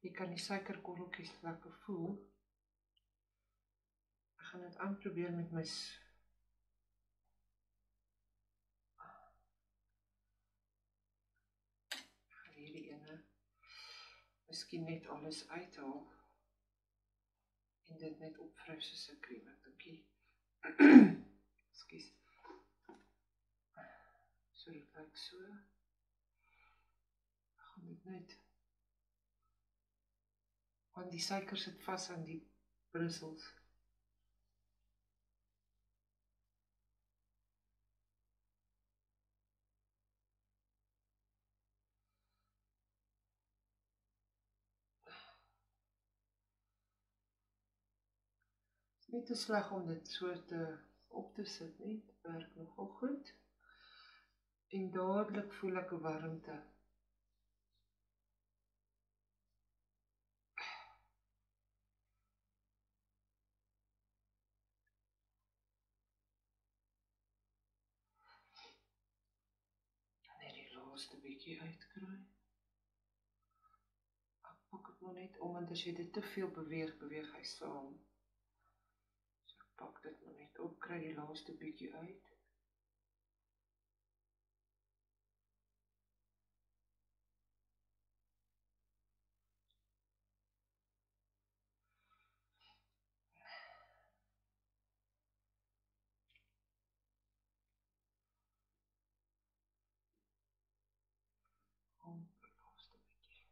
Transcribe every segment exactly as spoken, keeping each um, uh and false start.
Jy kan die suikerkorreltjies lekker voel. Ek gaan dit aanprobeer met my hierdie ene miskien net alles uithaal en dit net opvryf soos 'n krem, ek dinkie. Ekskuus. So dit lyk so. Ek gaan dit net, want die suiker sit vas aan die brussels. Nie te sleg om dit so te op te sit nie, dit werk nogal goed. En dadelik voel ek 'n warmte. Net die laaste bietjie uitkry. Ek pak het maar net om, want as jy dit te veel beweeg, beweeg hy saam. So ek pak dit maar net op, kry die laaste bietjie uit. Om die laaste bietjie.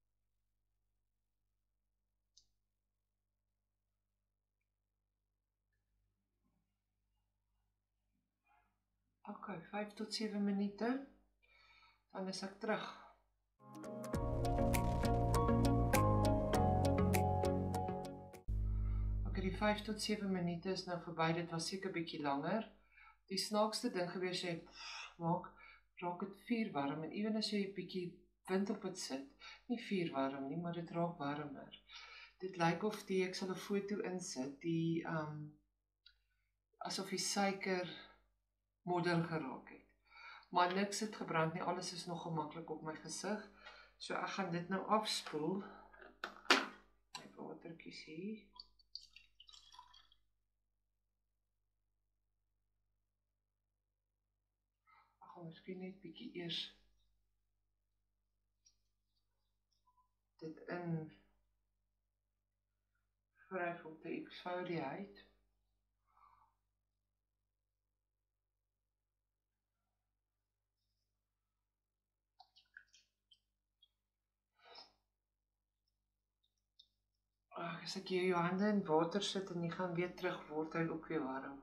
Ok, vyf tot sewe minute, dan is ek terug. Ok, die vyf tot sewe minute is nou verby, dit was seker bietjie langer. Die snaakste ding gewees, jy maak, raak het vuurwarm, en ewen as jy bietjie wind op het sit, nie vuurwarm nie, maar dit raak warmer. Dit lyk of die, ek sal 'n foto insit, die, um, asof die suiker modder geraak het. Maar niks het gebrand nie, alles is nog gemaklik op my gesig. So ek gaan dit nou afspoel. My watertjies hier. Ek gaan miskien net bietjie eers dit in vryf om te exfoliate. Ag, as ek jou hande in water sit en jy gaan weer terug, word hy ook weer warm.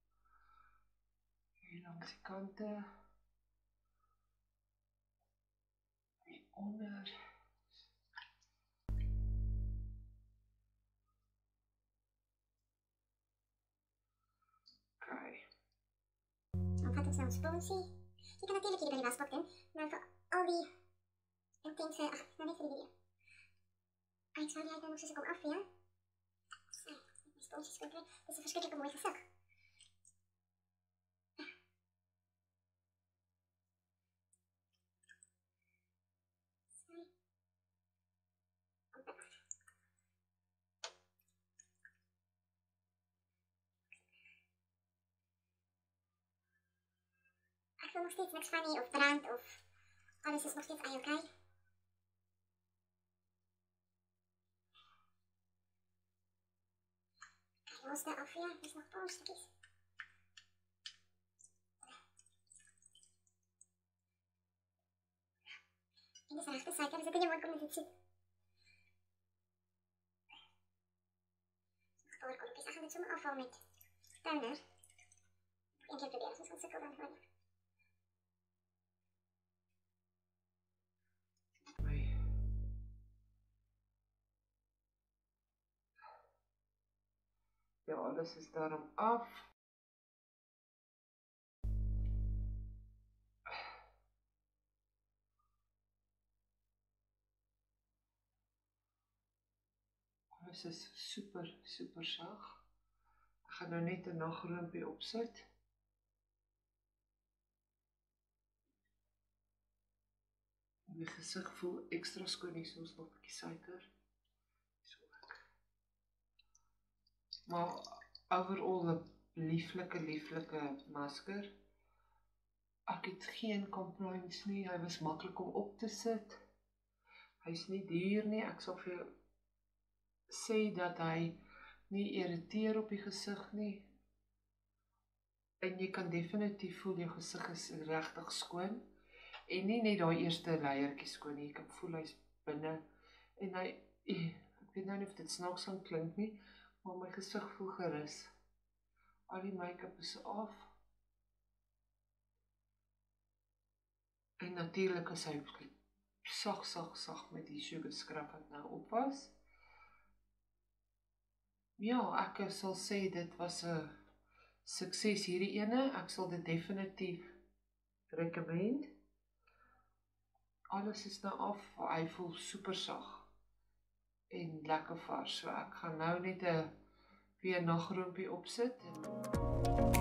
Hier langs die kante. Hier onder. Okay. Dan vat ons nou ons sponsie. Jy kan natuurlijk hier by die wasbak doen, maar vir al die intense, ag, nou net vir die video. Exfoliate nou nog soos ek hom afvee. So, my sponsie skoon kry. Dit is 'n verskriklike mooi gesig. So. Ek voel nog steeds niks van nie, of brand, of alles is nog steeds aan oké. Los daar af, ja, is nog 'n paar stukkies. En dis regte suiker, sit in jou mond kom dit soet. Nog 'n paar korreltjies, ek gaan dit sommer afhaal met toner. Een keer probeer, ons gaan sukkel dan gewoon. Ja, alles is daarom af. Alles is super, super sag. Ek gaan nou net 'n nagroompie opsit. My gesig voel ekstra skoon, hier is ons nog 'n bietjie suiker. Maar overal 'n lieflike, lieflike masker. Ek het geen complaints nie, hy was maklik om op te sit. Hy's nie duur nie, ek sal vir jou sê dat hy nie irriteer op die gesig nie. En jy kan definitief voel jou gesig is regtig skoon. En nie net daai eerste leiertjie skoon nie, ek kan voel hy's binne. En hy, ek weet nou nie of dit snaaks gaan klink nie, maar my gesig voel gerus. Al die make-up is af. En natuurlik is hy sag, sag, sag met die sugar scrub wat nou op was. Ja, ek sal sê dit was 'n sukses hierdie ene. Ek sal dit definitief recommend. Alles is nou af, hy voel super sag en lekker vars. So ek gaan nou net 'n weer nagroompie opsit en